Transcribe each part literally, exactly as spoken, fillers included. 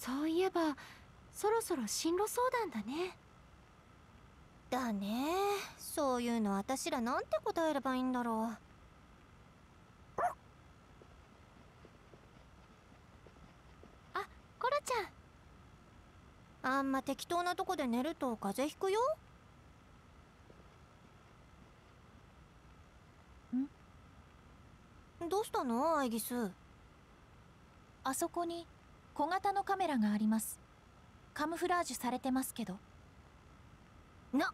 そういえばそろそろ進路相談だね。 だね。そういうの私らなんて答えればいいんだろう。 あ、コロちゃん。 あんま適当なとこで寝ると風邪ひくよ。ん？どうしたのアイギス？ あそこに小型のカメラがあります。カムフラージュされてますけど。 な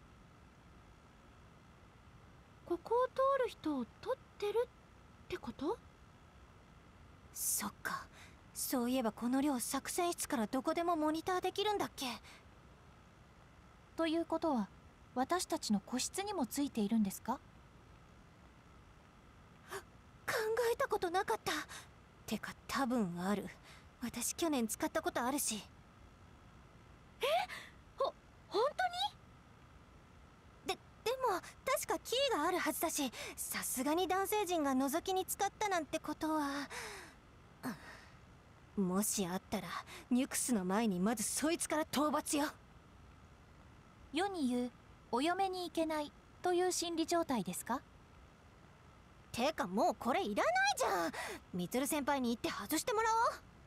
ここを通る人を撮ってるってこと？ そっか。そういえばこの寮作戦室からどこでもモニターできるんだっけ？ ということは私たちの個室にもついているんですか？ 考えたことなかった。てか多分ある。私去年使ったことあるし。 え？ほ、本で、でも確かキーがあるはずだし、さすがに男性陣が覗きに使ったなんてことは、もしあったらニュクスの前にまずそいつから討伐よ。 世に言うお嫁に行けないという心理状態ですか？ てかもうこれいらないじゃん。みつる先輩に言って外してもら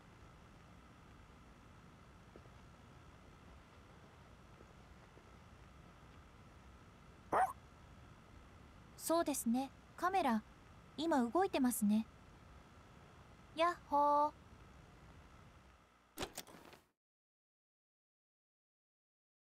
おう。 そうですね。カメラ今動いてますね。やっほー。